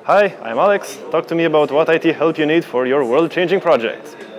Hi, I'm Alex. Talk to me about what IT help you need for your world-changing project.